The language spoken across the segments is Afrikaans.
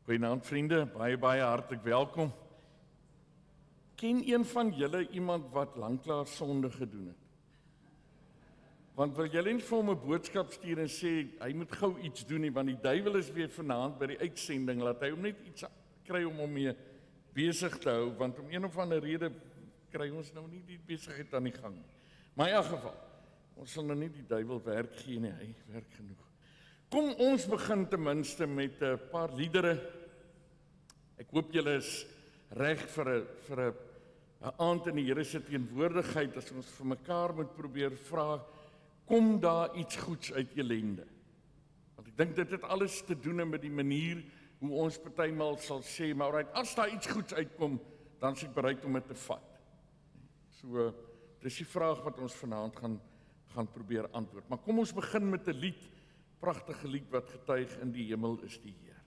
Goeienaand vriende, baie hartlik welkom. Ken een van julle iemand wat lanklaas sonde gedoen het? Want wil julle nie vir hom 'n boodskap stuur en sê hy moet gou iets doen nie, want die duiwel is weer vanaand by die uitsending, laat hy hom net iets kry om hom mee besig te hou, want om een of ander rede kry ons nou nie die besigheid aan die gang nie. Maar in elk geval, ons sal nou nie die duiwel werk gee nie, hy werk genoeg. Kom ons begin ten minste met 'n paar liedere. Ek hoop julle is reg vir 'n aand in die Here se teenwoordigheid as ons vir mekaar moet probeer vra, kom daar iets goeds uit ellende? Want ek dink dit het alles te doen met die manier hoe ons partymal sal sê, maar alright, as daar iets goeds uitkom, dan is ek bereid om dit te vat. So, dis die vraag wat ons vanaand gaan probeer antwoord. Maar kom ons begin met 'n lied, pragtige lied wat getuig, in die hemel is die Heer.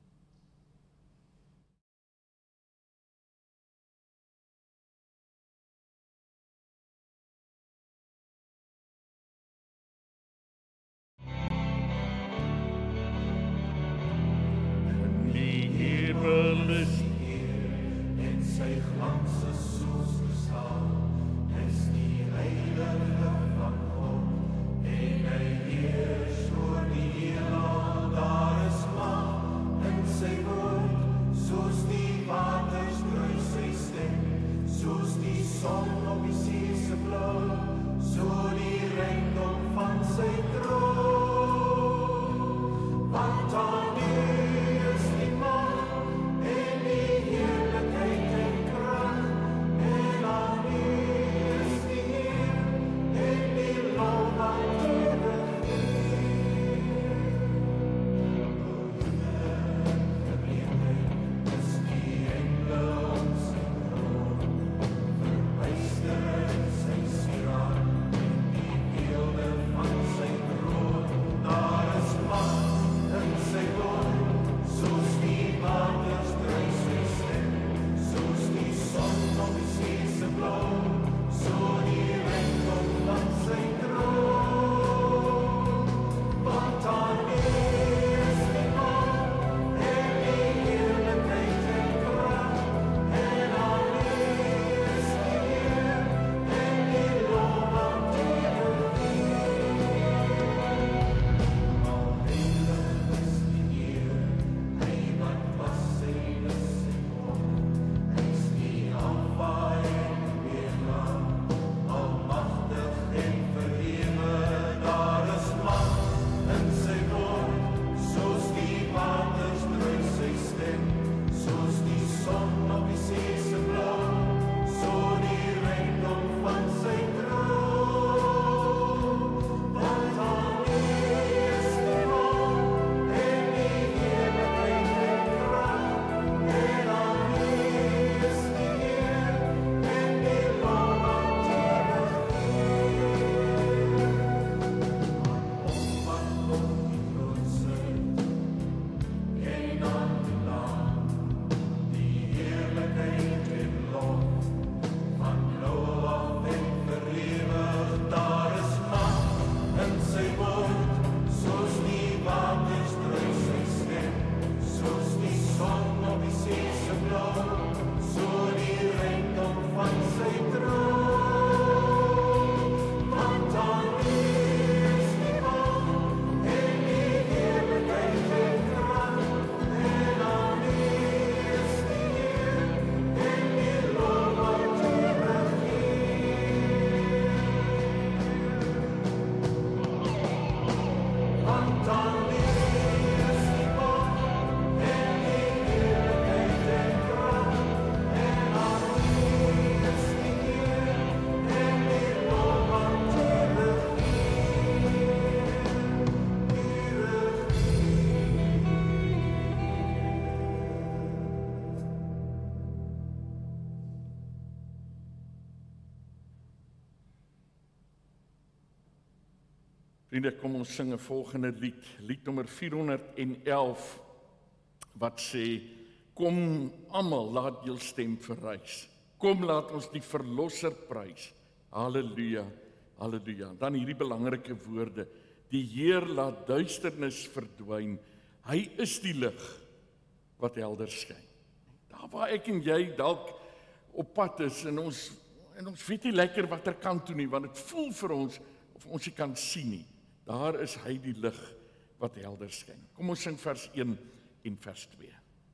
In die hemel is die Heer, en sy glans is soos gestaan, is die heilige van God, en hy heers oor die heelal, daar is mag in sy woord, soos die waters druis sy stem, soos die son op die see se blou, so die rykdom van sy troon, want aan U is die mag en die heerlikheid en krag, en aan U is die Heer en die lof wat ewig is die engele om sy troon, verwyster in sy siraat, en die beelde van sy troon, daar is mag in sy woord, soos die waters druis sy stem, soos die son op die see se blou, so die rykdom van sy troon, want aan U is die mag en die heerlikheid en krag, en aan U is die Heer en die lof wat ewig al heilig is die Heer, hy wat was en is en kom, hy is die Alfa en Omega, almagtig en verhewe, daar is mag in sy woord, soos die waters druis sy stem, soos die son op die see se blou, so die rykdom van sy troon, want aan U is die mag en die heerlikheid en krag, en aan U is die Heer en die lof wat ewig wat op die troon sit, en aan die Lam, die heerlikheid en lof, van nou af en vir ewig, daar is mag in sy woord, soos die waters druis sy stem, soos die son op die see se blou, so die rykdom van sy troon, want aan U is die mag en die heerlikheid en krag, en aan U is die Heer en die lof wat ewig want aan U is die mag en die heerlikheid en krag, en aan U is die Heer en die lof wat ewig Vriende, kom ons sing 'n volgende lied, lied nommer 411, wat sê, kom almal, laat jul stem verrys. Kom, laat ons die Verlosser prys. Halleluja, halleluja. Dan hierdie belangrike woorde, die Heer laat duisternis verdwyn. Hy is die lig. wat helder skyn. Daar waar ek en jy dalk op pad is en ons weet nie lekker watter kant toe nie, want dit voel vir ons of ons nie kan sien nie. Daar is hy die lig wat helder skyn. Kom ons sing vers 1 en vers 2.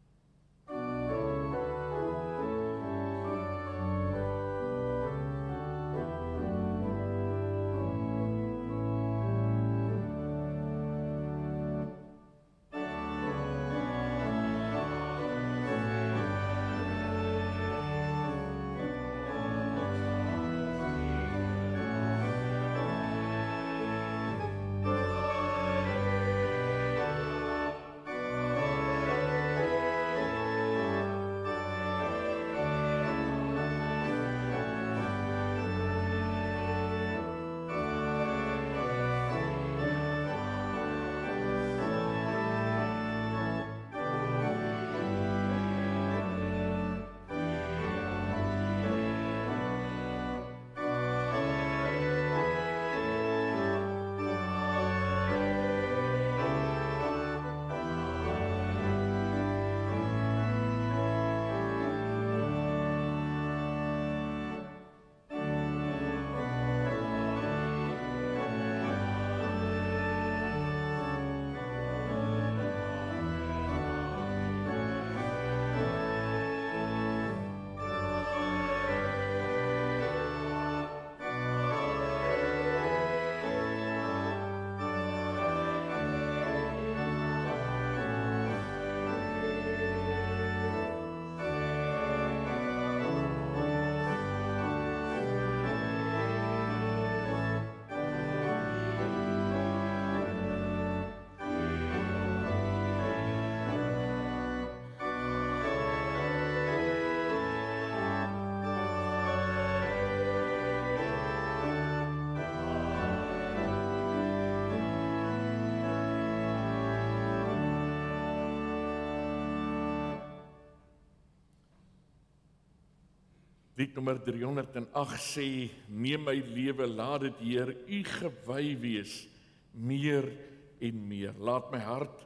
Lied nommer 308 sê, neem my lewe, laat dit Heer U gewy wees, meer en meer. Laat my hart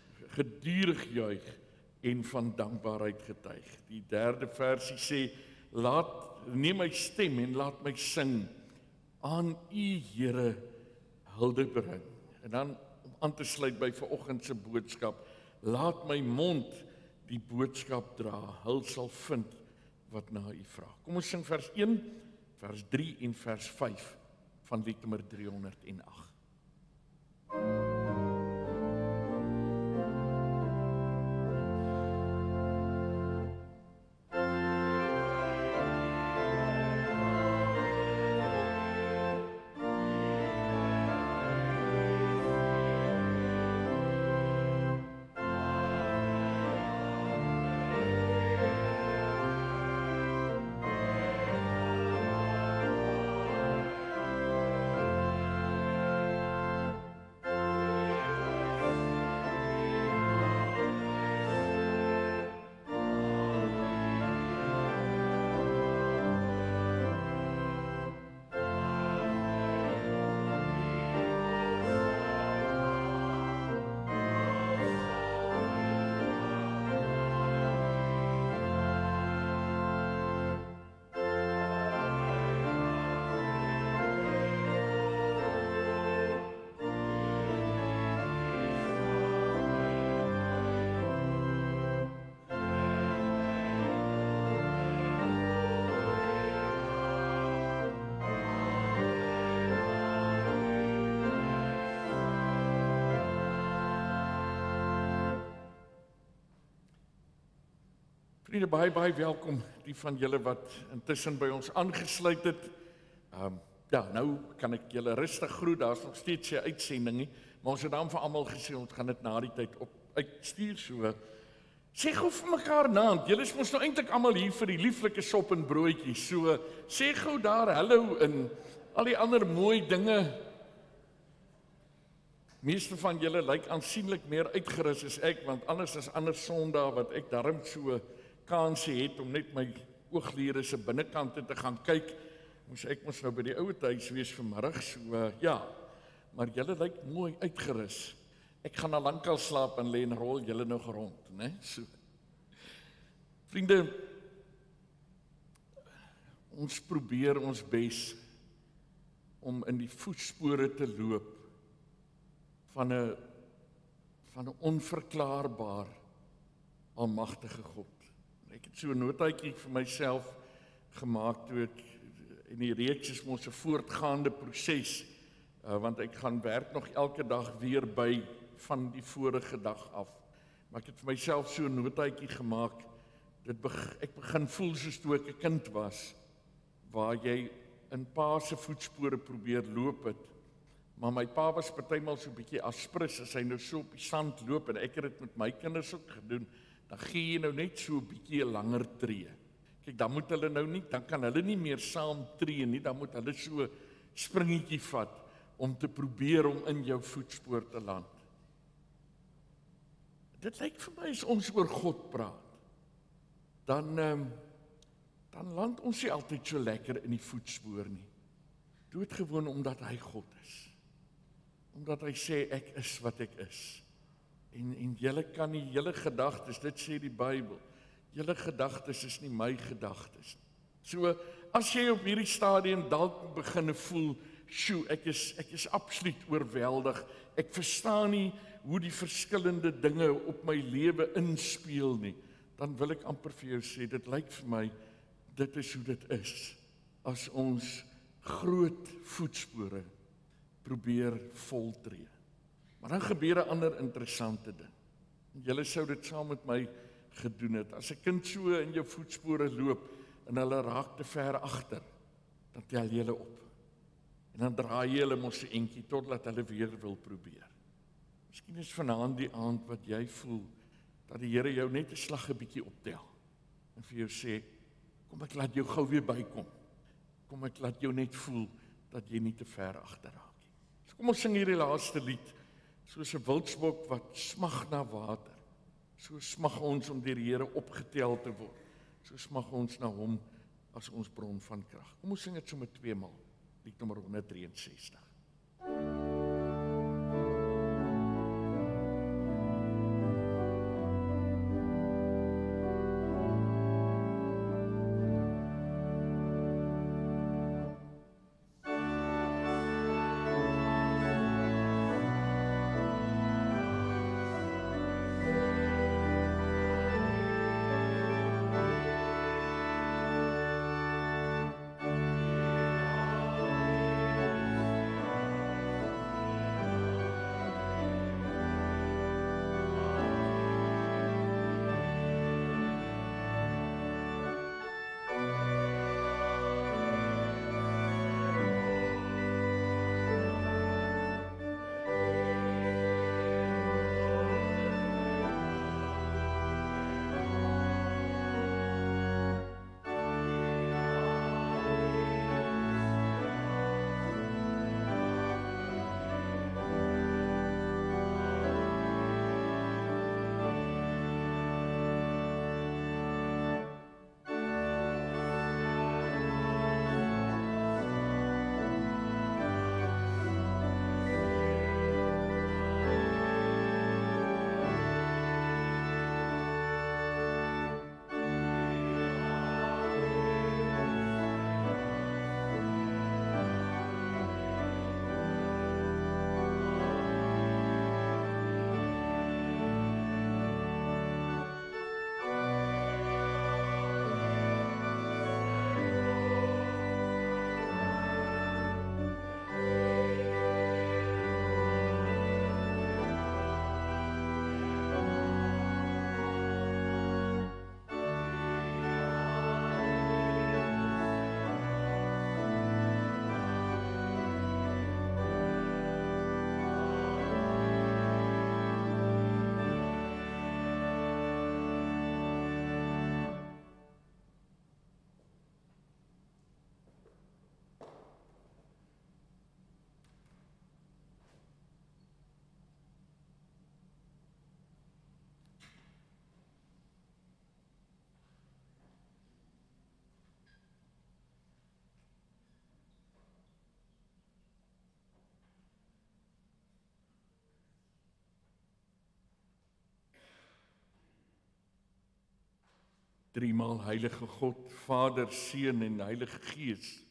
gedurig juig en van dankbaarheid getuig. Die derde versie sê, neem my stem en laat my sing, aan U Here hulde bring. En dan om aan te sluit by vanoggend se boodskap, laat my mond die boodskap dra, hul sal vind wat na U vra. Kom ons sing vers 1, vers 3 en vers 5 van lied nommer 308. Vriende, baie welkom, die van julle wat intussen by ons aangesluit het. Nou kan ek julle rustig groet, daar is nog steeds 'n uitsending nie, maar ons het dan vir almal gesê, ons gaan dit na die tyd uitstuur, so. Sê gou vir mekaar naam, julle is mos nou eintlik almal hier vir die lieflike sop en broodjies, so sê gou daar hallo en al die ander mooi dinge. Meeste van julle lyk aansienlik meer uitgerus as ek, want anders is ander Sondae wat ek darm so kansie het om net my ooglede se binnekante te gaan kyk, moes ek mos nou by die ouete huis wees vanmiddag, so maar julle lyk mooi uitgerus. Ek gaan al lankal slaap en lê en rol julle nog rond, né? So. Vriende, ons probeer ons bes om in die voetspore te loop van 'n onverklaarbaar almagtige God. Ek het so 'n notaatjie vir myself gemaak toe ek, en die reeks is mos 'n voortgaande proses, want ek gaan werk nog elke dag weer by van die vorige dag af. Maar ek het vir myself so 'n notaatjie gemaak, ek begin voel soos toe ek 'n kind was, waar jy in pa se voetspore probeer loop het, maar my pa was partymal so 'n bietjie aspris, as hy nou so op die sand loop, en ek het dit met my kinders ook gedoen, dan gee jy nou net so 'n bietjie 'n langer tree. Kyk, dan moet hulle nou nie, dan kan hulle nie meer saam tree nie, dan moet hulle so 'n springetjie vat, om te probeer om in jou voetspoor te land. Dit lyk vir my as ons oor God praat, dan land ons nie altyd so lekker in die voetspoor nie. Doodgewoon omdat hy God is. Omdat hy sê, ek is wat ek is. En julle kan nie, julle gedagtes, dit sê die Bybel, julle gedagtes is nie my gedagtes nie. So, as jy op hierdie stadium dalk begin voel, sjoe, ek is absoluut oorweldig, ek verstaan nie hoe die verskillende dinge op my lewe inspeel nie, dan wil ek amper vir jou sê, dit lyk vir my, dit is hoe dit is, as ons groot voetspore probeer voltree. Maar dan gebeur 'n ander interessante ding. Julle sou dit saam met my gedoen het. As 'n kind so in jou voetspore loop, en hulle raak te ver agter, dan tel jy hulle op. En dan draai jy hulle mos 'n entjie, totdat hulle weer wil probeer. Miskien is vanaand die aand wat jy voel, dat die Here jou net 'n slag 'n bietjie optel, en vir jou sê, kom ek laat jou gou weer bykom. Kom ek laat jou net voel, dat jy nie te ver agter raak nie. So kom ons sing hierdie laaste lied, soos 'n wildsbok wat smag na water. So smag ons om deur die Here opgetel te word. So smag ons na hom as ons bron van krag. Kom ons sing dit sommer 2 maal. Lied nommer 163. Driemaal heilige God, Vader, Seun en Heilige Gees.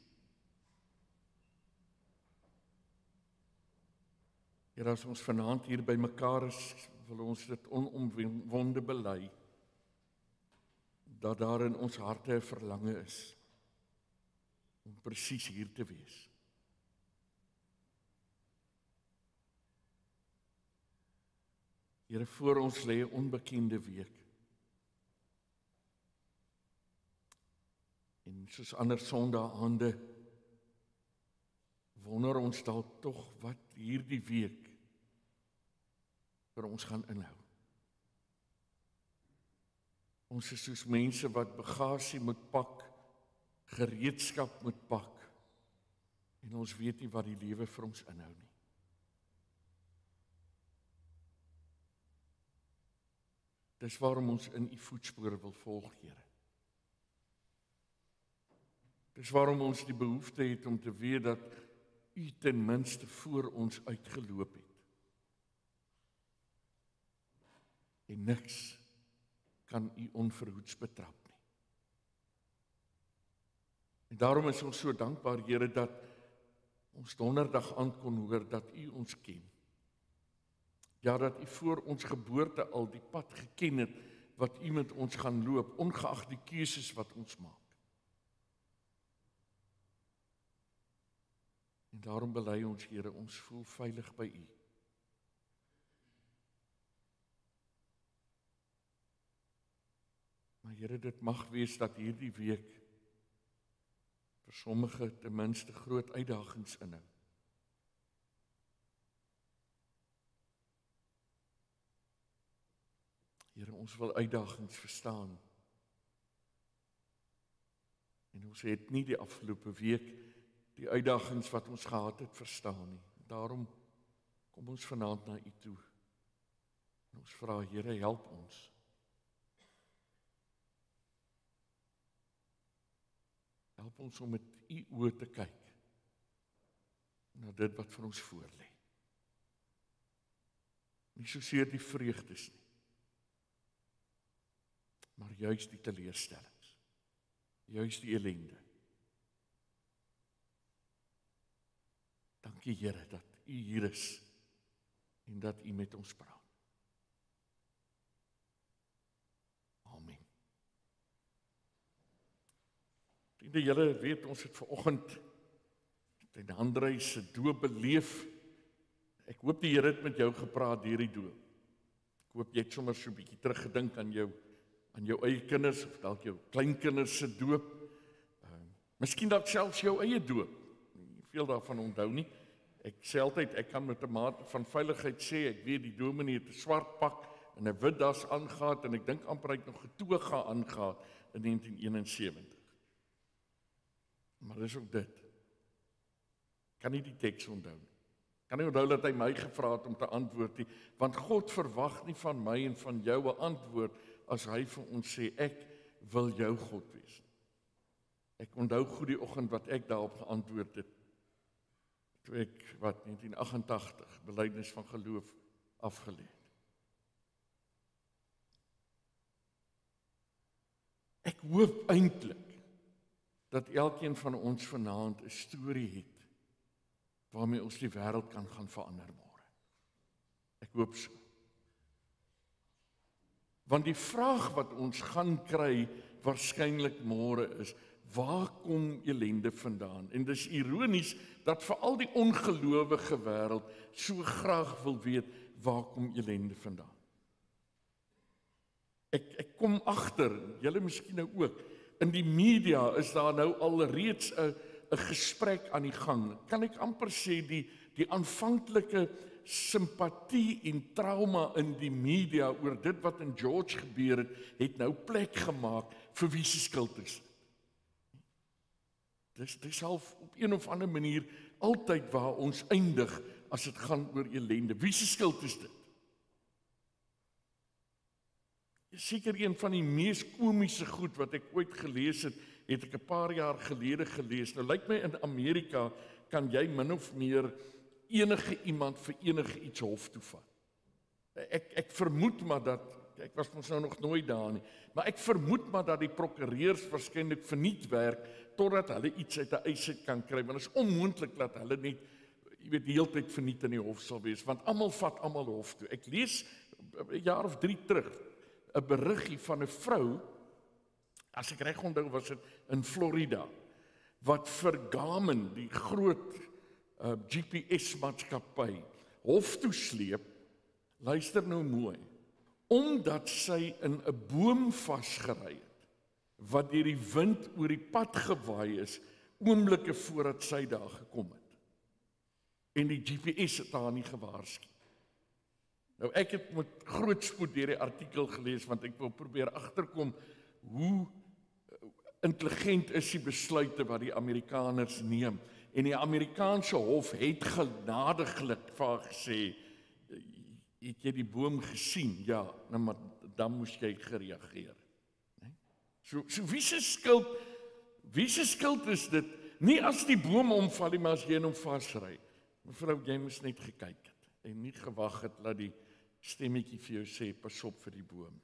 Here, as ons vanaand hier by mekaar is, wil ons dit onomwonde bely, dat daar in ons harte 'n verlange is, om presies hier te wees. Here, voor ons lê 'n onbekende week. En soos ander Sondae-aande wonder ons dalk tog wat hierdie week vir ons gaan inhou. Ons is soos mense wat bagasie moet pak, gereedskap moet pak, en ons weet nie wat die lewe vir ons inhou nie. Dis waarom ons in u voetspore wil volg, Here. Dis waarom ons die behoefte het om te weet dat u ten minste voor ons uitgeloop het. En niks kan u onverhoeds betrap nie. En daarom is ons so dankbaar, Here, dat ons donderdag aan kon hoor dat u ons ken. Ja, dat u voor ons geboorte al die pad geken het wat u met ons gaan loop, ongeag die keuses wat ons maak. En daarom bely ons, Here, ons voel veilig by u. Maar Here, dit mag wees dat hierdie week vir sommige ten minste groot uitdagings inhou. Here, ons wil uitdagings verstaan. En ons het nie die afgelope week die uitdagings wat ons gehad het verstaan nie. Daarom kom ons vanaand na u toe. En ons vra, Here, help ons. Help ons om met u oë te kyk na dit wat vir ons voorlê. Nie soseer die vreugdes nie, maar juis die teleurstellings, juis die ellende. Dankie, Here, dat u hier is en dat u met ons praat. Amen. Die julle weet, ons het vanoggend ten Andrei se doop beleef. Ek hoop die Here het met jou gepraat deur die doop. Ek hoop jy het sommer so 'n bietjie teruggedink aan jou eie kinders of dalk jou kleinkinders se doop. Miskien dalk selfs jou eie doop. Nie veel daarvan onthou nie. Ek sê altyd, ek kan met 'n mate van veiligheid sê, ek weet die dominee het 'n swart pak en 'n wit das aangetree en ek dink amper hy het nog 'n toga aangetree in 1971. Maar dis ook dit. Kan nie die teks onthou nie. Kan nie onthou dat hy my gevra het om te antwoord nie, want God verwag nie van my en van jou 'n antwoord as hy vir ons sê, ek wil jou God wees. Ek onthou goed die oggend wat ek daarop geantwoord het, toe ek, 1988, belydenis van geloof afgelê het. Ek hoop eintlik dat elkeen van ons vanaand 'n storie het waarmee ons die wêreld kan gaan verander môre. Ek hoop so. Want die vraag wat ons gaan kry waarskynlik môre is, waar kom ellende vandaan? En dis ironies dat veral die ongelowige wêreld so graag wil weet, waar kom ellende vandaan? Ek kom agter, julle miskien nou ook, in die media is daar nou al reeds 'n gesprek aan die gang. Kan ek amper sê die aanvanklike simpatie en trauma in die media oor dit wat in George gebeur het nou plek gemaak vir wie se skuld is. Dis half op een of ander manier altyd waar ons eindig as dit gaan oor ellende. Wie se skuld is dit? Seker een van die mees komiese goed wat ek ooit gelees het ek 'n paar jaar gelede gelees. Nou lyk my in Amerika kan jy min of meer enige iemand vir enige iets hof toe vat. Ek vermoed maar dat ek was mos nou nog nooit daar nie. Maar ek vermoed maar dat die prokureurs waarskynlik verniet werk totdat hulle iets uit 'n eis uit kan kry, want dit is onmoontlik dat hulle net die hele tyd verniet in die hof sal wees, want almal vat almal hof toe. Ek lees 'n jaar of 3 terug 'n beriggie van 'n vrou, as ek reg onthou was dit in Florida, wat vir Garmin, die groot GPS-maatskappy, hof toe sleep, luister nou mooi, omdat sy in 'n boom vasgery het, wat deur die wind oor die pad gewaai is, oomblikke voordat sy daar gekom het. En die GPS het haar nie gewaarsku. Nou ek het met groot spoed deur die artikel gelees, want ek wil probeer agterkom hoe intelligent is die besluite wat die Amerikaners neem. En die Amerikaanse hof het genadiglik vir haar gesê, het jy die boom gesien? Ja, nou maar dan moes jy gereageer. So wie se skuld is dit? Nie as die boom omval nie, maar as jy in hom vasry. Mevrou, jy moes net gekyk het en nie gewag het dat die stemmetjie vir jou sê, pas op vir die boom.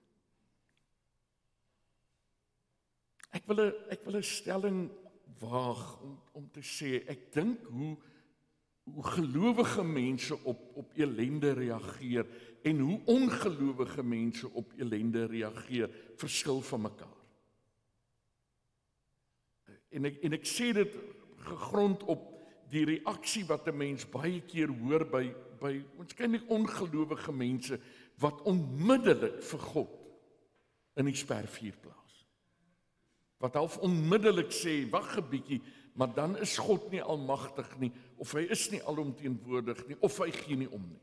Ek wil 'n stelling waag om te sê, ek dink hoe gelowige mense op ellende reageer en hoe ongelowige mense op ellende reageer, verskil van mekaar. En ek sê dit gegrond op die reaksie wat 'n mens baie keer hoor by waarskynlik ongelowige mense wat onmiddellik vir God in die spervuur plaas. Wat half onmiddellik sê, wag 'n bietjie, maar dan is God nie almagtig nie, of hy is nie alomteenwoordig nie, of hy gee nie om nie.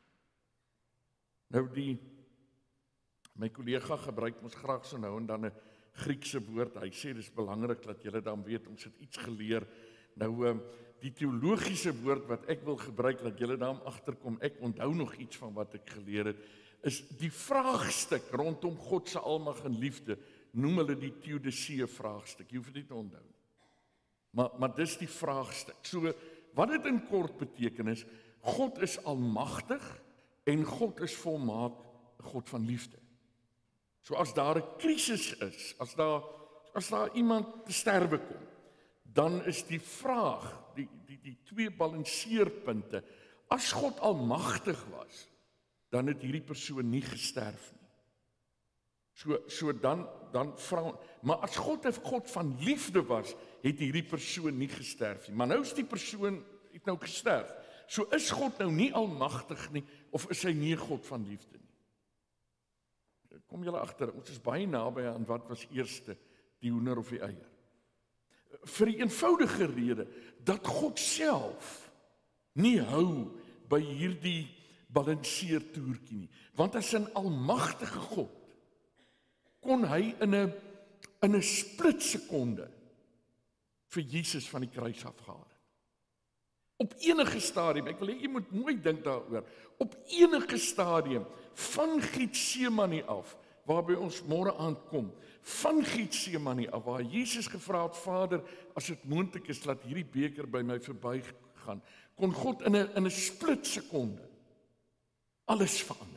Nou my kollega gebruik mos graag so nou en dan 'n Griekse woord. Hy sê dis belangrik dat julle dan weet, ons het iets geleer. Nou die teologiese woord wat ek wil gebruik, dat julle daarom agterkom, ek onthou nog iets van wat ek geleer het, is die vraagstuk rondom God se almag en liefde, noem hulle die Theodicee vraagstuk. Jy hoef dit nie te onthou nie. Maar dis die vraagstuk. So, wat dit in kort beteken is, God is almagtig en God is volmaak, 'n God van liefde. So as daar 'n krisis is, as daar iemand te sterwe kom, dan is die vraag, die twee balanseerpunte, as God almagtig was, dan het hierdie persoon nie gesterf nie. So dan vra, maar as God 'n God van liefde was, het hierdie persoon nie gesterf nie. Maar nou is die persoon het nou gesterf. So is God nou nie almagtig nie, of is hy nie 'n God van liefde nie? Kom julle agter, ons is baie naby aan wat was eerste, die hoender of die eier. Vir die eenvoudige rede dat God self nie hou by hierdie balanseertoertjie nie. Want as 'n almagtige God kon hy in 'n splitsekonde vir Jesus van die kruis afgehaal het. Op enige stadium, ek wil hê jy moet mooi dink daaroor, op enige stadium van Getsemane af, waarby ons môre aankom, van Getsemane af, waar Jesus gevra het, Vader, as dit moontlik is, laat hierdie beker by my verbygaan, kon God in 'n splitsekonde alles verander.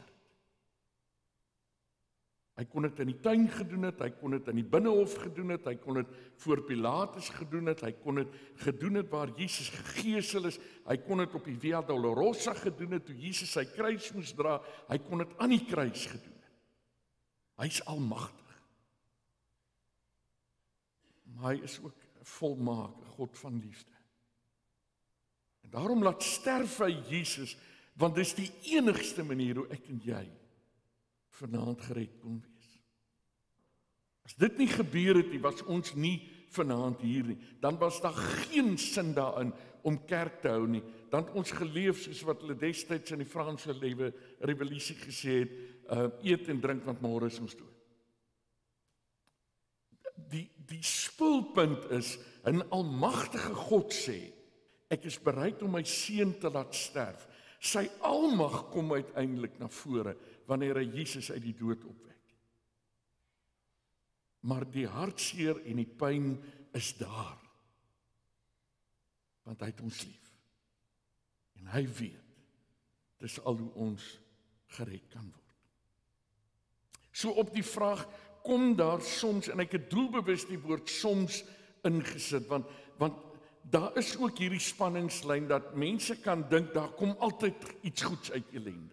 Hy kon dit in die tuin gedoen het, hy kon dit in die binnehof gedoen het, hy kon dit voor Pilatus gedoen het, hy kon dit gedoen het waar Jesus gegeesel is, hy kon dit op die Via Dolorosa gedoen het, toe Jesus sy kruis moes dra, hy kon dit aan die kruis gedoen het. Hy's almagtig. Maar hy is ook volmaak, 'n God van liefde. En daarom laat sterf hy Jesus, want dis die enigste manier hoe ek en jy vanaand gered kon wees. As dit nie gebeur het nie, was ons nie vanaand hier nie. Dan was daar geen sin daarin om kerk te hou nie. Dan het ons geleef soos wat hulle destyds in die Franse revolusie gesê het, eet en drink want môre is ons dood. Die spulpunt is, 'n almagtige God sê, ek is bereid om my seun te laat sterf. Sy almag kom uiteindelik na vore wanneer hy Jesus uit die dood opwek. Maar die hartseer en die pyn is daar. Want hy het ons lief. En hy weet, dis al hoe ons gered kan word. So op die vraag, kom daar soms, en ek het doelbewus die woord soms ingesit, want daar is ook hierdie spanningslyn, dat mense kan dink, daar kom altyd iets goeds uit ellende.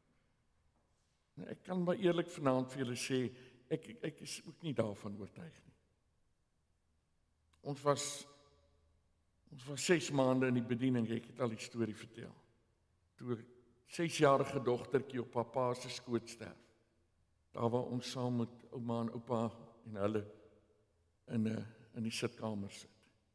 Ek kan maar eerlik vanaand vir julle sê, ek is ook nie daarvan oortuig nie. Ons was 6 maande in die bediening, ek het al die storie vertel. Toe 6-jarige dogtertjie op haar pa se skoot sterf. Daar waar ons saam met ouma en oupa en hulle in die sitkamer sit.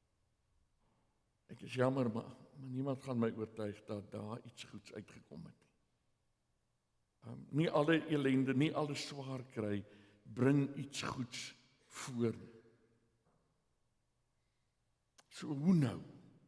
Ek is jammer, maar niemand gaan my oortuig dat daar iets goeds uitgekom het nie. Nie alle ellende, nie alle swaar kry, bring iets goeds voor nie. So hoe nou?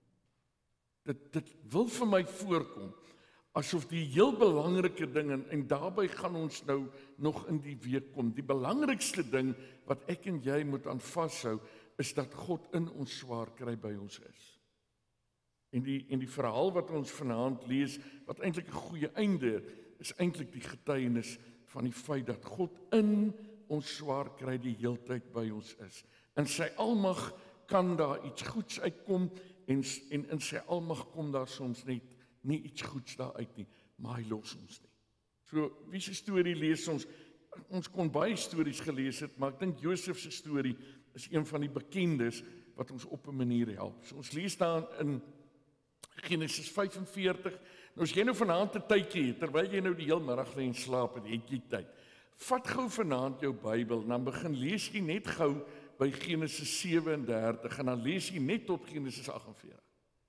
Dit wil vir my voorkom, asof die heel belangrike ding, en daarby gaan ons nou nog in die week kom, die belangrikste ding wat ek en jy moet aan vashou, is dat God in ons swaar kry by ons is. En die verhaal wat ons vanaand lees, wat eintlik 'n goeie einde het, is eintlik die getuienis van die feit dat God in ons swaar kry die heeltyd by ons is. In sy almag kan daar iets goeds uitkom, en in sy almag kom daar soms net nie iets goeds daar uit nie, maar hy los ons nie. So, wie se storie lees ons? Ons kon baie stories gelees het, maar ek dink Josef se storie is een van die bekendes wat ons op 'n manier help. So, ons lees daar in Genesis 45. Nou as jy nou vanaand 'n tydjie het, terwyl jy nou die heel middag lê en slaap, het jy tyd. Vat gou vanaand jou Bybel, en dan begin lees jy net gou by Genesis 37, en dan lees jy net tot Genesis 48.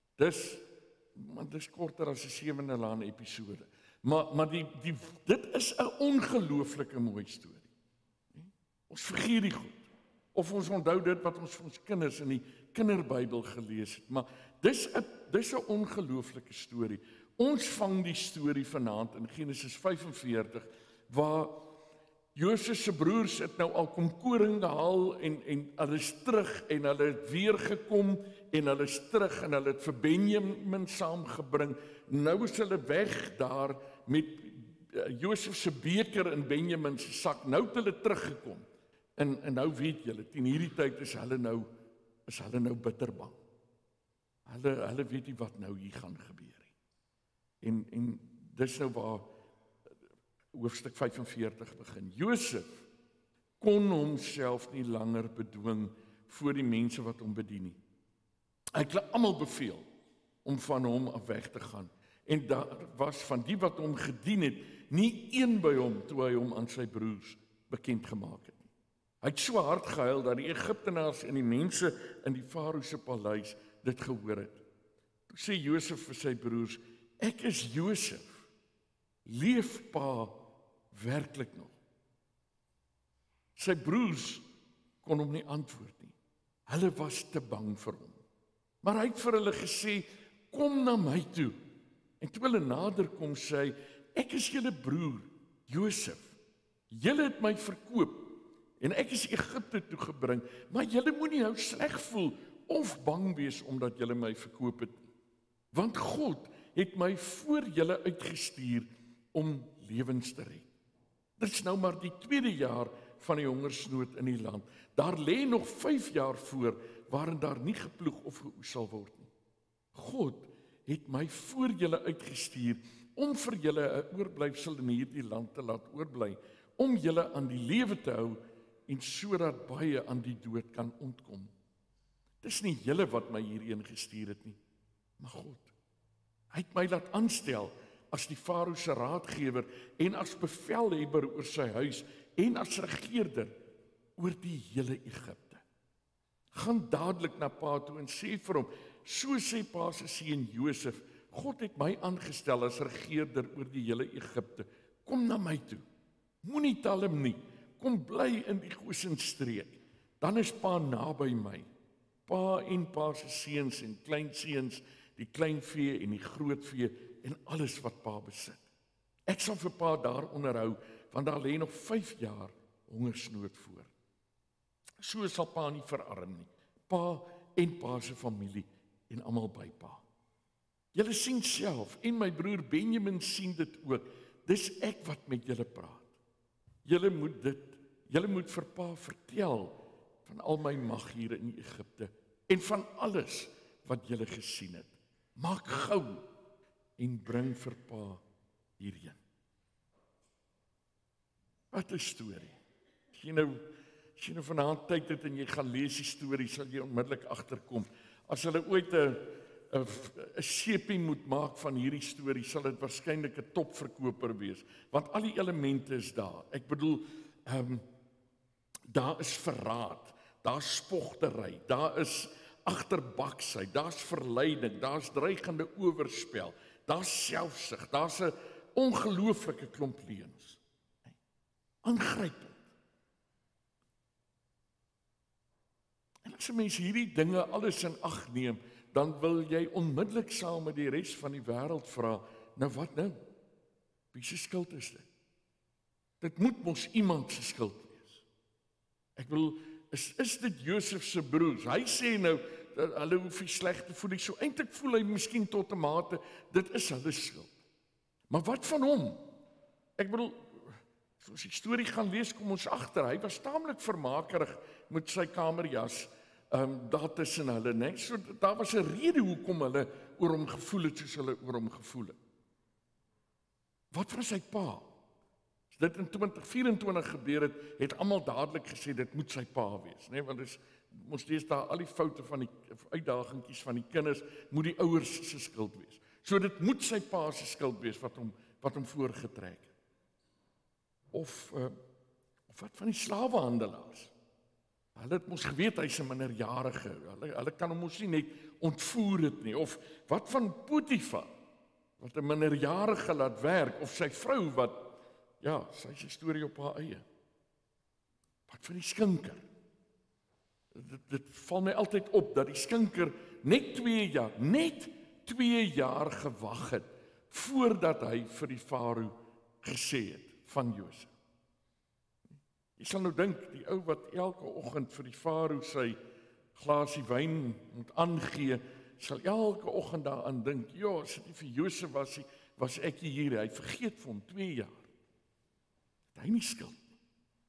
Want dis korter as 'n 7de laan episode. Maar dit is 'n ongelooflike mooi storie. Ons vergeet die goed. Of ons onthou dit wat ons vir ons kinders in die kinderbybel gelees het. Maar dis 'n ongelooflike storie. Ons vang die storie vanaand in Genesis 45, waar Josef se broers het nou al kom koring gehaal, en hulle is terug, en hulle het weer gekom, en hulle is terug, en hulle het vir Benjamin saamgebring. Nou is hulle weg daar met Josef se beker in Benjamin se sak. Nou het hulle teruggekom. En nou weet julle, teen hierdie tyd is hulle nou bitterbang. Hulle weet nie wat nou hier gaan gebeur nie. En dis nou waar hoofstuk 45 begin. Josef kon homself nie langer bedwing voor die mense wat hom bedien nie. Hy het hulle almal beveel om van hom af weg te gaan. En daar was van die wat hom gedien het, nie een by hom toe hy hom aan sy broers bekend gemaak het nie. Hy het so hard gehuil dat die Egiptenaars en die mense in die Farao se paleis dit gehoor het. Toe sê Josef vir sy broers: "Ek is Josef. Leef pa werklik nog?" Sy broers kon hom nie antwoord nie. Hulle was te bang vir hom. Maar hy het vir hulle gesê: "Kom na my toe." En toe hulle nader kom, sê hy: "Ek is julle broer, Josef. Julle het my verkoop, en ek is Egipte toe gebring, maar julle moenie nou sleg voel of bang wees omdat julle my verkoop het. Want God het my voor julle uitgestuur om lewens te red. Dit is nou maar die 2de jaar van die hongersnood in die land. Daar lê nog 5 jaar voor waarin daar nie geploeg of geoes sal word nie. God het my voor julle uitgestuur om vir julle 'n oorblyfsel in hierdie land te laat oorbly, om julle aan die lewe te hou en sodat baie aan die dood kan ontkom. Dis nie julle wat my hierheen gestuur het nie, maar God. Hy het my laat aanstel as die Farao se raadgewer en as bevelhebber oor sy huis en as regerder oor die hele Egipte. Gaan dadelik na pa toe en sê vir hom: so sê pa se seun Josef, God het my aangestel as regerder oor die hele Egipte. Kom na my toe. Moenie talm nie. Kom bly in die Gosenstreek. Dan is pa naby my. Pa en pa se seuns en kleinseuns, die kleinvee en die grootvee en alles wat pa besit. Ek sal vir pa daar onderhou, want daar lê nog 5 jaar hongersnood voor. So sal pa nie verarm nie. Pa en pa se familie en almal by pa. Julle sien self, en my broer Benjamin sien dit ook. Dis ek wat met julle praat. julle moet vir pa vertel van al my mag hier in Egipte en van alles wat julle gesien het. Maak gou en bring vir pa hierheen. Wat 'n storie. As jy nou vanaand tyd het en jy gaan lees die storie, sal jy onmiddellik agterkom. As hulle ooit 'n sepie moet maak van hierdie storie, sal dit waarskynlik 'n topverkoper wees, want al die elemente is daar. Ek bedoel, daar is verraad, daar's spogtery, daar is agterbaksheid, daar's verleiding, daar's dreigende oorspel, daar's selfsug, daar's 'n ongelooflike klomp leuns. Aangrypend. En as 'n mens hierdie dinge alles in ag neem, dan wil jy onmiddellik saam met die res van die wêreld vra, nou wat nou? Wie se skuld is dit? Dit moet mos iemand se skuld wees. Ek bedoel, is dit Josef se broers? Hy sê nou, hulle hoef nie sleg te voel nie, so eintlik voel hy miskien tot 'n mate, dit is hulle skuld. Maar wat van hom? Ek bedoel, as ons die storie gaan lees, kom ons agter, hy was taamlik vermakerig met sy kamerjas, daar tussen hulle, né? So daar was 'n rede hoekom hulle oor hom gevoel het soos hulle oor hom gevoel het. Wat van sy pa? As dit in 2024 gebeur het almal dadelik gesê dit moet sy pa wees, né? Want dis mos deesdae al die foute van die uitdagingkies van die kinders moet die ouers se skuld wees. So dit moet sy pa se skuld wees wat hom voorgetrek het. Of wat van die slawehandelaars? Hulle het mos geweet hy's 'n minderjarige. Hulle kan hom mos nie net ontvoer het nie. Of wat van Potifar, wat 'n minderjarige laat werk, of sy vrou wat, ja, sy se storie op haar eie. Wat van die skinker? Dit val my altyd op dat die skinker net 2 jaar gewag het voordat hy vir die farao gesê het van Josef. Jy sal nou dink, die ou wat elke oggend vir die farao sy glasie wyn moet aangee, sal elke oggend daaraan dink, ja, as dit nie vir Josef was ek hier, hy vergeet vir hom 2 jaar. Het hy nie skuld nie.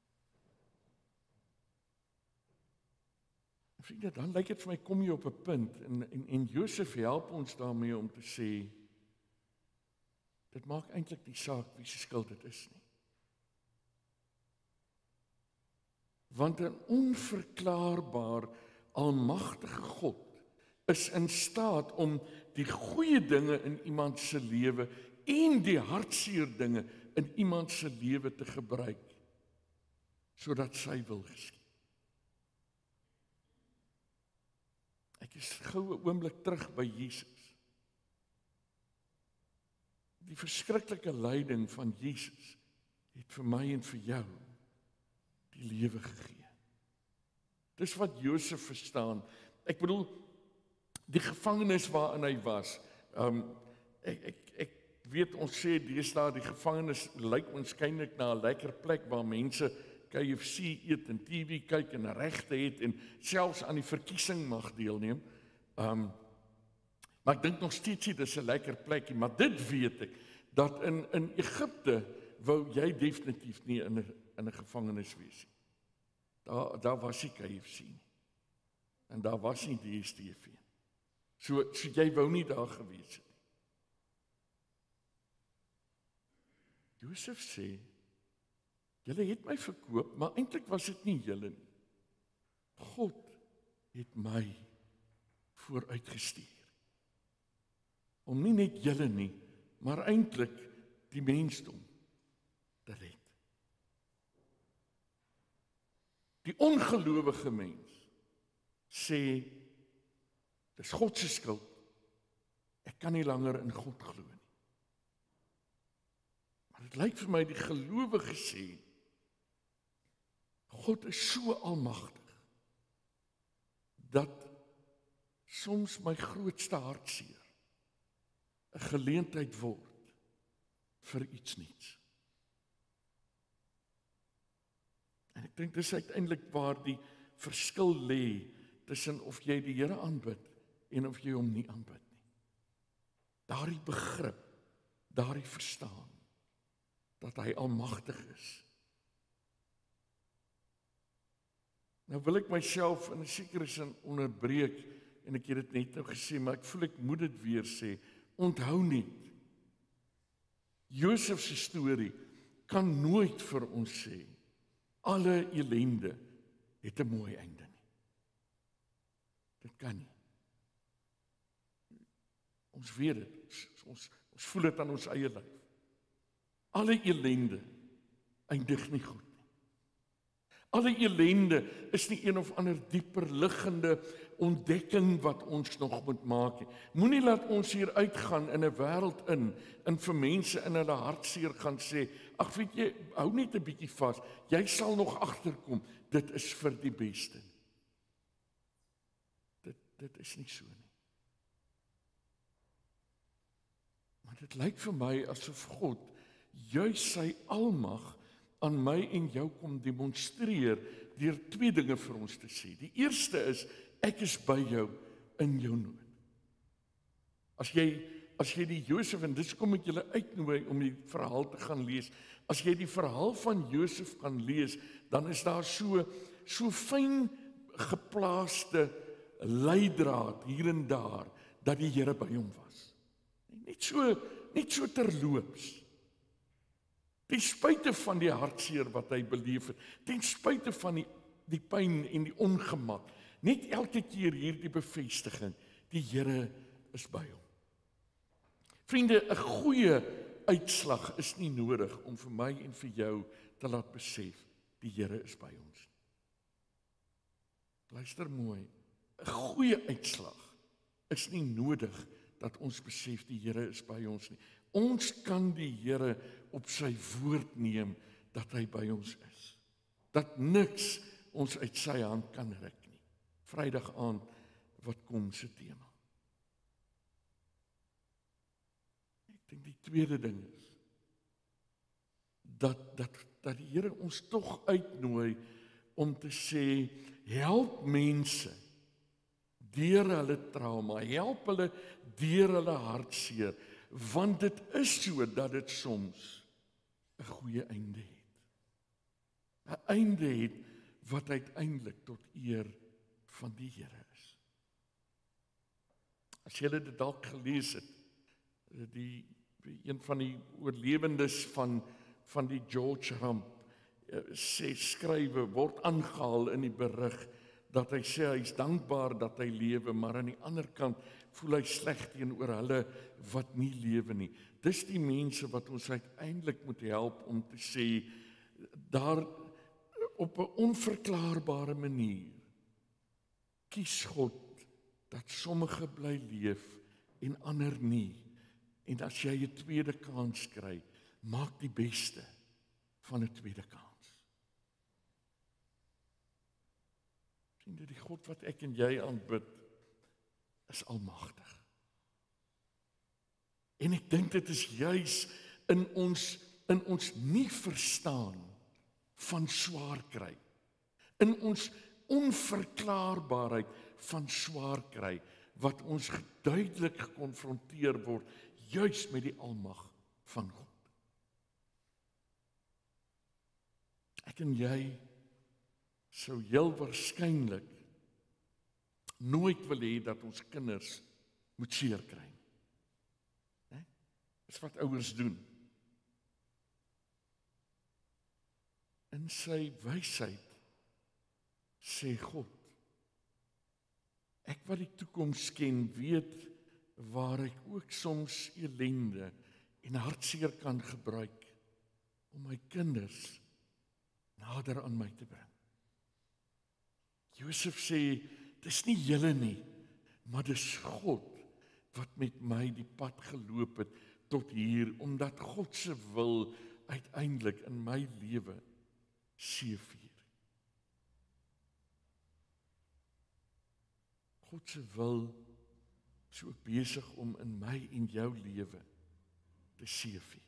Vriende, dan lyk dit vir my, kom jy op 'n punt, en Josef help ons daarmee om te sê, dit maak eintlik die saak wie se skuld dit is nie. Want 'n onverklaarbaar, almagtige God is in staat om die goeie dinge in iemand se lewe en die hartseer dinge in iemand se lewe te gebruik, sodat sy wil geskied. Ek is gou 'n oomblik terug by Jesus. Die verskriklike lyding van Jesus het vir my en vir jou die lewe gegee. Dis wat Josef verstaan. Ek bedoel, die gevangenis waarin hy was, ek weet, ons sê deesdae die gevangenis lyk waarskynlik na 'n lekker plek waar mense KFC eet en TV kyk en regte het en selfs aan die verkiesing mag deelneem. Maar ek dink nog steeds dis 'n lekker plekkie, maar dit weet ek, dat in Egipte wou jy definitief nie in 'n gevangenis wees nie. Daar was nie KFC nie. En daar was nie DStv nie. So jy wou nie daar gewees het nie. Josef sê, julle het my verkoop, maar eintlik was dit nie julle nie. God het my vooruitgestuur. Om nie net julle nie, maar eintlik die mensdom te red. Die ongelowige mens sê, dis God se skuld. Ek kan nie langer in God glo nie. Maar dit lyk vir my die gelowige sê, God is so almagtig, dat soms my grootste hartseer 'n geleentheid word vir iets nuuts. En ek dink dis uiteindelik waar die verskil lê tussen of jy die Here aanbid en of jy hom nie aanbid nie. Daardie begrip, daardie verstaan, dat hy almagtig is Nou wil ek myself in 'n sekere sin onderbreek, en ek het dit net nou gesê, maar ek voel ek moet dit weer sê. Onthou net, Josef se storie kan nooit vir ons sê, alle ellende het 'n mooi einde nie. Dit kan nie. Ons weet dit, ons voel dit aan ons eie lyf. Alle ellende eindig nie goed nie. Alle ellende is nie een of ander dieper liggende ontdekking wat ons nog moet maak nie. Moenie laat ons hier uitgaan in 'n wêreld in vir mense in hulle hartseer gaan sê, ag weet jy, hou net 'n bietjie vas, jy sal nog agterkom, dit is vir die beste. Dit is nie so nie. Maar dit lyk vir my asof God juis sy almag aan my en jou kom demonstreer deur twee dinge vir ons te sê. Die eerste is, ek is by jou in jou nood. As jy die Josef, en dis kom ek julle uitnooi om die verhaal te gaan lees, as jy die verhaal van Josef gaan lees, dan is daar so fyn geplaaste leidraad hier en daar, dat die Here by hom was. Net so terloops. Ten spyte van die hartseer wat hy beleef het, ten spyte van die pyn en die ongemak, net elke keer hierdie bevestiging, die Here is by hom. Vriende, 'n goeie uitslag is nie nodig om vir my en vir jou te laat besef, die Here is by ons. Luister mooi, 'n goeie uitslag is nie nodig dat ons besef die Here is by ons nie. Ons kan die Here op sy woord neem dat hy by ons is. Dat niks ons uit sy hand kan ruk nie. Vrydag aand wat kom se tema. Ek dink die tweede ding is dat die Here ons tog uitnooi om te sê, help mense deur hulle trauma, help hulle deur hulle hartseer, want dit is so dat dit soms 'n goeie einde het. 'n Einde het wat uiteindelik tot eer van die Here is. As julle dit dalk gelees het, een van die oorlewendes van die George ramp skrywe, word aangehaal in die berig, dat hy sê hy is dankbaar dat hy lewe, maar aan die ander kant voel hy sleg teenoor hulle wat nie lewe nie. Dis die mense wat ons uiteindelik moet help om te sê, daar op 'n onverklaarbare manier kies God dat sommige bly leef en ander nie. En as jy 'n tweede kans kry, maak die beste van 'n tweede kans. Die God wat ek en jy aanbid, is almagtig. En ek dink dit is juis in ons nie verstaan van swaar kry, in ons onverklaarbaarheid van swaar kry, wat ons duidelik gekonfronteer word, juis met die almag van God. Ek en jy sou heel waarskynlik nooit wil hê dat ons kinders moet seer kry. Dis wat ouers doen. In sy wysheid sê God, ek wat die toekoms ken, weet waar ek ook soms ellende en hartseer kan gebruik om my kinders nader aan my te bring. Josef sê, dis nie julle nie, maar dis God wat met my die pad geloop het tot hier, omdat God se wil uiteindelik in my lewe seëvier. God se wil is ook besig om in my en jou lewe te seëvier.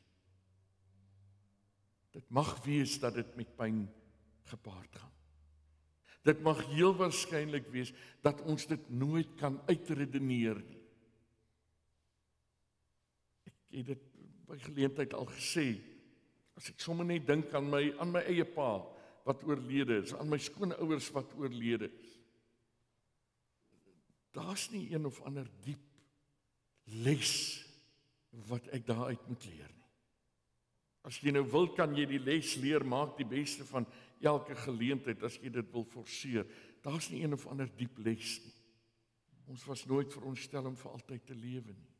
Dit mag wees dat dit met pyn gepaard gaan. Dit mag heel waarskynlik wees dat ons dit nooit kan uitredeneer nie. Ek het dit by geleentheid al gesê, as ek sommer net dink aan my eie pa, wat oorlede is, aan my skoonouers wat oorlede is. Daar's nie een of ander diep les wat ek daaruit moet leer nie. As jy nou wil, kan jy die les leer, maak die beste van elke geleentheid, as jy dit wil forceer. Daar's nie een of ander diep les nie. Ons was nooit veronderstel om vir altyd te lewe nie.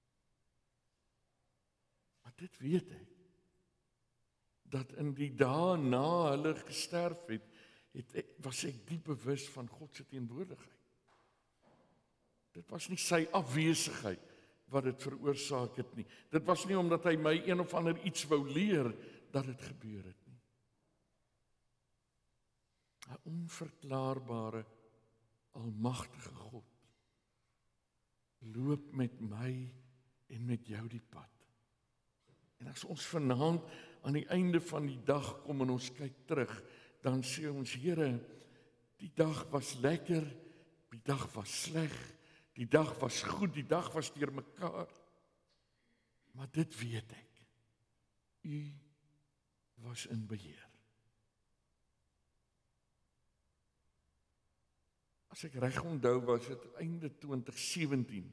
Maar dit weet ek, dat in die dae na hulle gesterf het, was ek diep bewus van God se teenwoordigheid. Dit was nie sy afwesigheid wat dit veroorsaak het nie. Dit was nie omdat hy my een of ander iets wou leer, dat dit gebeur het nie. 'n onverklaarbare, almagtige God loop met my en met jou die pad. En as ons vanaand aan die einde van die dag kom en ons kyk terug, dan sê ons, Here, die dag was lekker, die dag was sleg, die dag was goed, die dag was deurmekaar. Maar dit weet ek, U was in beheer. As ek reg onthou, was dit einde 2017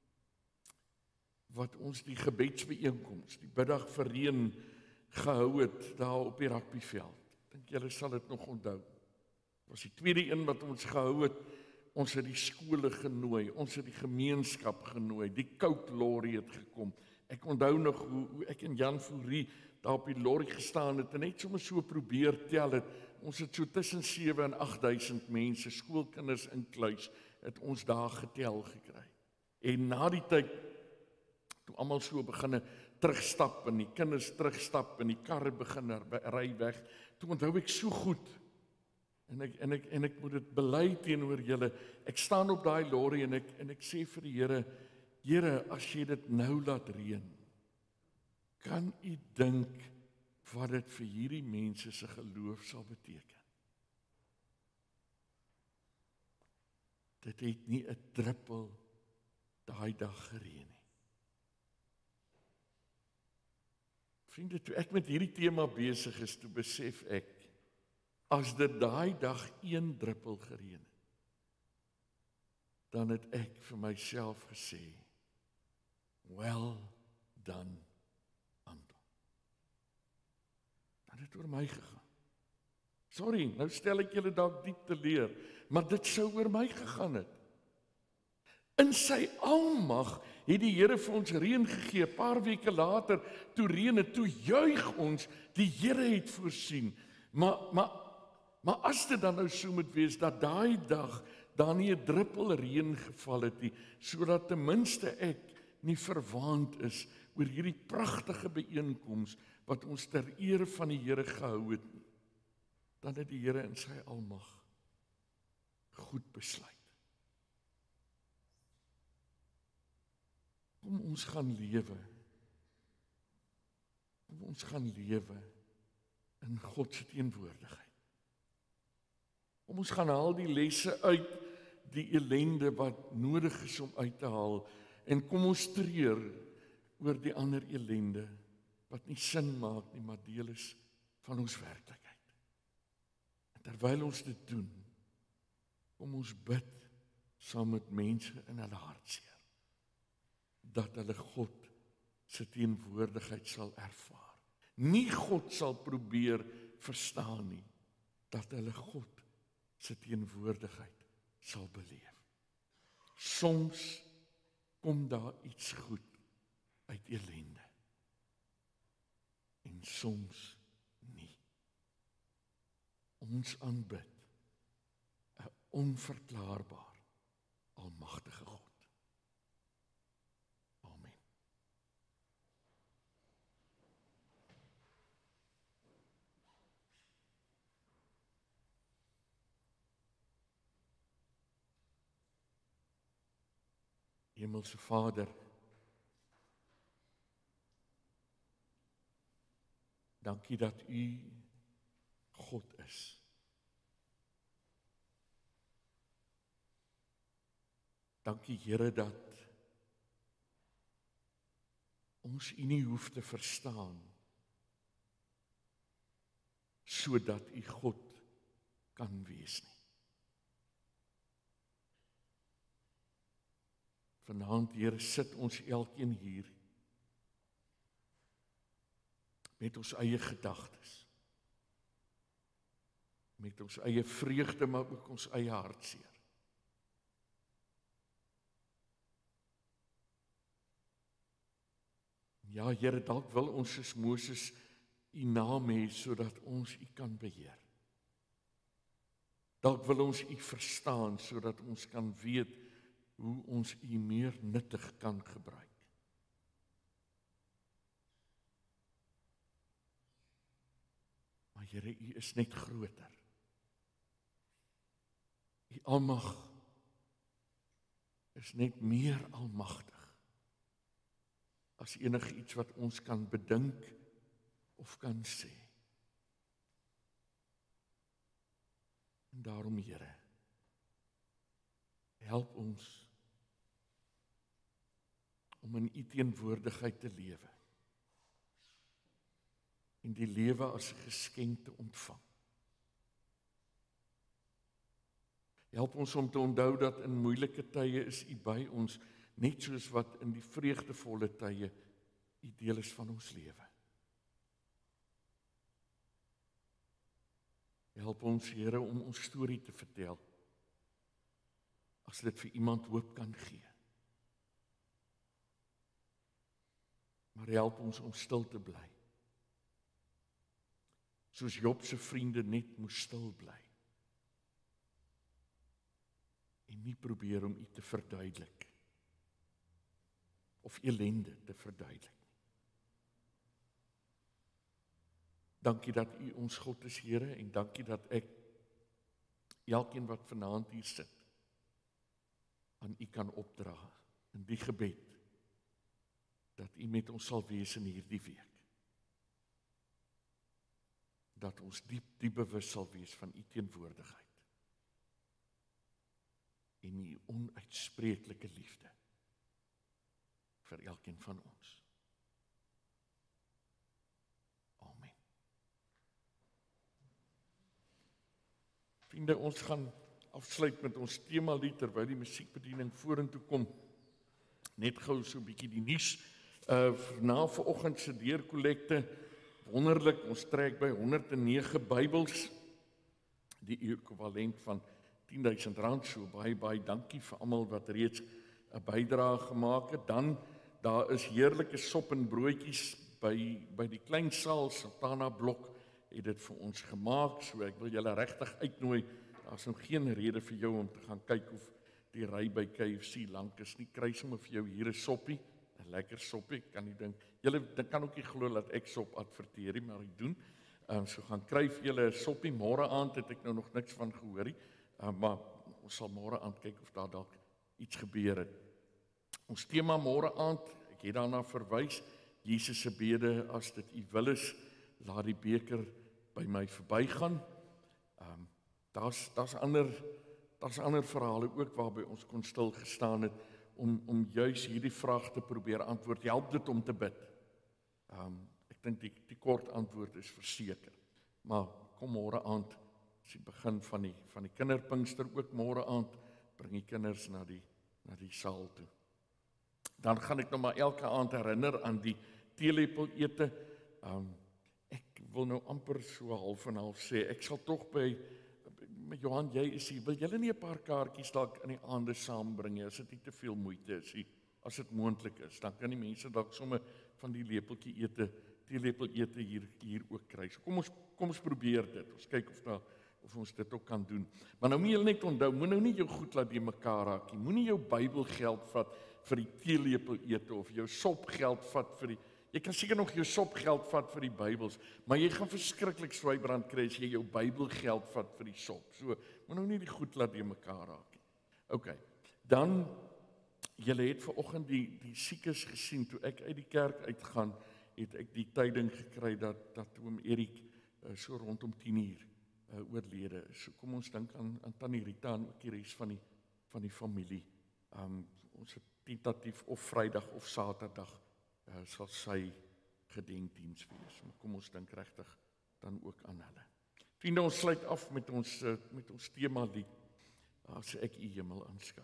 wat ons die gebedsbijeenkoms, die biddag vir reën gehou het daar op die rugbyveld. Ek dink julle sal dit nog onthou. Dit was die tweede een wat ons gehou het. Ons het die skole genooi, ons het die gemeenskap genooi, die Coke lorry het gekom. Ek onthou nog hoe ek en Jan Fourie daar op die lorry gestaan het en net sommer so probeer tel het. Ons het so tussen 7 en 8000 mense, skoolkinders inkluis, het ons daar getel gekry. En na die tyd, toe almal so beginne terugstap en die kinders terugstap en die karre begin ry weg, toe onthou ek so goed. En ek moet dit bely teenoor julle. Ek staan op daai lorry en ek sê vir die Here, Here, as jy dit nou laat reën, kan U dink wat dit vir hierdie mense se geloof sal beteken? Dit het nie 'n druppel daai dag gereën nie. Vriende, toe ek met hierdie tema besig is, toe besef ek, as dit daai dag 1 druppel gereën het, dan het ek vir myself gesê, well done, Anton. Dan het oor my gegaan. Sorry, nou stel ek julle dalk diep te leer, maar dit sou oor my gegaan het. In sy almag het die Here vir ons reën gegee. 'n Paar weke later, toe reën het, toe juig ons, die Here het voorsien. Maar as dit dan nou so moet wees, dat daai dag daar nie 'n druppel reën geval het nie, sodat ten minste ek nie verwaand is oor hierdie pragtige byeenkoms wat ons ter ere van die Here gehou het nie, dan het die Here in sy almag goed besluit. Kom ons gaan lewe. Kom ons gaan lewe in God se teenwoordigheid. Kom ons gaan haal die lesse uit die ellende wat nodig is om uit te haal en kom ons treur oor die ander ellende wat nie sin maak nie, maar deel is van ons werklikheid. En terwyl ons dit doen, kom ons bid saam met mense in hulle hartseer, dat hulle God se teenwoordigheid sal ervaar. Nie God sal probeer verstaan nie, dat hulle God se teenwoordigheid sal beleef. Soms kom daar iets goed uit ellende. En soms nie. Ons aanbid 'n onverklaarbaar, almagtige God. Amen. Hemelse Vader, dankie dat U God is. Dankie Here dat ons U nie hoef te verstaan, sodat U God kan wees nie. Vanaand, Here, sit ons elkeen hier met ons eie gedagtes, met ons eie vreugde, maar ook ons eie hartseer. Ja, Here, dalk wil ons soos Moses U naam hê, sodat ons U kan beheer. Dalk wil ons U verstaan, sodat ons kan weet hoe ons U meer nuttig kan gebruik. Maar Here, U is net groter. U almag is net meer almagtig as enige iets wat ons kan bedink of kan sê. En daarom, Here, help ons om in U teenwoordigheid te lewe en die lewe as 'n geskenk te ontvang. Help ons om te onthou dat in moeilike tye is U by ons, net soos wat in die vreugdevolle tye U deel is van ons lewe. Help ons, Here, om ons storie te vertel, as dit vir iemand hoop kan gee. Maar help ons om stil te bly, soos Job se vriende net moes stil bly, en nie probeer om U te verduidelik, of ellende te verduidelik. Dankie dat U ons God is, Here, en dankie dat ek, elkeen wat vanaand hier sit, aan U kan opdra, in die gebed, dat U met ons sal wees in hierdie week. Dat ons diep bewus sal wees van U teenwoordigheid, en U onuitspreeklike liefde, vir elkeen van ons. Amen. Vriende, ons gaan afsluit met ons temalied, terwyl die musiekbediening vorentoe kom. Net gou so 'n bietjie die nuus. Na vanoggend se deurkollekte, wonderlik, ons trek by 109 Bybels, die ekwivalent van R10.000, so baie dankie vir almal wat reeds 'n bydrae gemaak het. Dan, daar is heerlike sop en broodjies by die klein saal, Sultana Blok het dit vir ons gemaak, so ek wil julle regtig uitnooi. Daar's nou geen rede vir jou om te gaan kyk of die ry by KFC lank is nie. Kry sommer vir jou hier 'n soppie, 'n lekker soppie, kan nie dink. Julle kan ook nie glo dat ek sop adverteer nie, maar ek doen. So gaan kry vir julle 'n soppie. Môre aand het ek nou nog niks van gehoor nie, maar ons sal môre aand kyk of daar dalk iets gebeur het. Ons tema môre aand, ek het daarna verwys, Jesus se bede, as dit U wil is, laat die beker by my verbygaan. Daar's ander verhale ook waarby ons kon stil gestaan het, om juis hierdie vraag te probeer antwoord. Help dit om te bid? Ek dink die kort antwoord is verseker. Maar kom môre aand, is die begin van die kinderpinkster, ook môre aand, bring die kinders na die saal toe. Dan gaan ek nou maar elke aand herinner aan die teelepel ete. Ek wil nou amper so half en half sê, ek sal tog met Johan, jy is hier, wil julle nie 'n paar kaartjies dalk in die aande saambring nie, as dit nie te veel moeite is nie, as dit moontlik is, dan kan die mense dalk sommer van die teelepel ete hier ook kry. So kom ons probeer dit, ons kyk of ons dit ook kan doen. Maar nou moet julle net onthou, moet nou nie jou goed laat die mekaar raak nie, moenie jou Bybelgeld vat vir die teelepel ete, of jou sopgeld vat vir jy kan seker nog jou sopgeld vat vir die Bybels, maar jy gaan verskriklik swybrand kry as jy jou Bybelgeld vat vir die sop. So, moet nou nie die goed laat die mekaar raak nie. OK, dan, julle het vanoggend die siekes gesien, toe ek uit die kerk uitgaan, het ek die tyding gekry dat oom Erik so rondom 10:00 oorlede is. So kom ons dink aan Tannie Rita en ook die res van die familie. Ons het tentatief of Vrydag of Saterdag sal sy gedenkdiens wees. Maar kom ons dink regtig dan ook aan hulle. Vriende, ons sluit af met ons tema lied, As ek U hemel aanskou.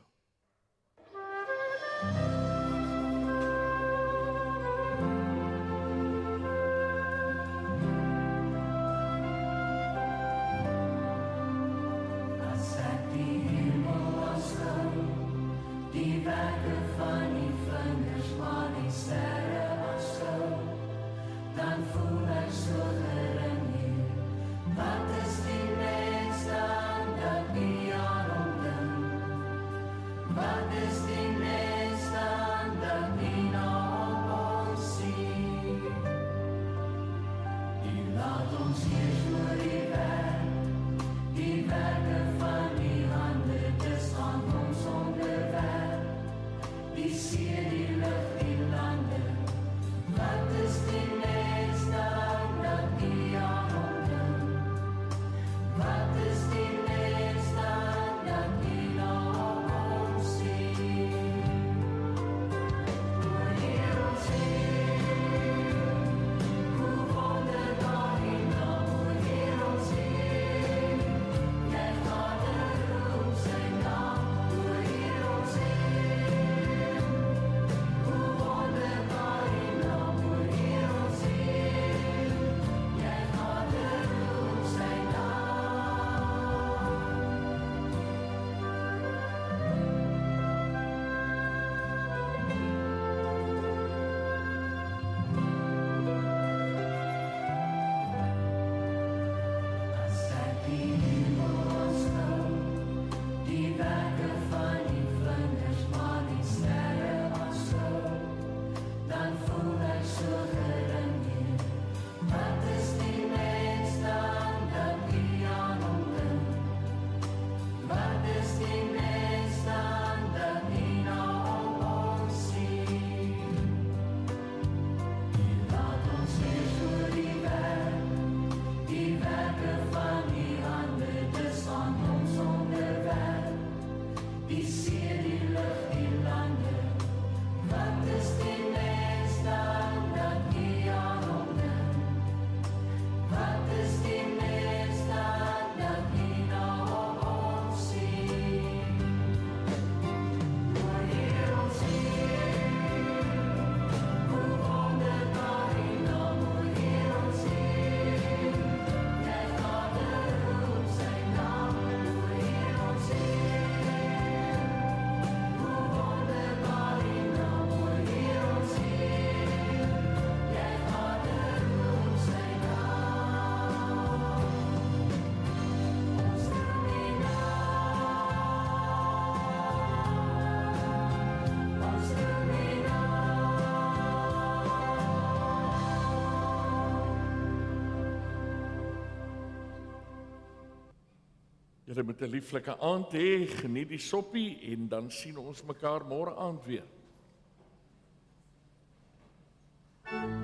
As ek die hemel aanskou, die werke van die vingers van die sterre aanskou, dan voel ek so gering hier. Wat is die mens dan dat nie aan hom dink? Wat is die mens dan dat nie na hom omsien? Die laat ons heers oor die werke van die hande, dis aan ons onderwerp. Die see, die lug, die lande. Wat is die mens dan dat nie aan hom dink? Wat is die mens dan dat nie na hom omsien? Oor heel sien, hoe wonderbaar die naam, oor heel sien. Jy Vader roep sy naam, oor heel sien. Hoe wonderbaar die naam, oor heel sien. Jy Vader roep sy naam. As ek die hemel aanskou, die werke van die vingers van die sterre aanskou, dan voel ek so gering hier. Wat is die mens dan dat nie aan hom dink? Wat is die mens dan dat nie na hom omsien? Laat ons heers oor die werke van die hande, dis aan ons onderwerp. Die see, die lug, die lande. Wat is die mens dan dat nie aan hom dink? Wat is die mens dan dat nie na hom omsien? Oor heel sien, hoe wonderbaar die naam, oor heel sien. Jy Vader roep sy naam, oor heel sien. Hoe wonderbaar die naam, oor heel sien. Jy Vader roep sy naam. Ons roep die naam. Ons roep die Julle moet 'n lieflike aand hê, geniet die soppie en dan sien ons mekaar môre aand weer.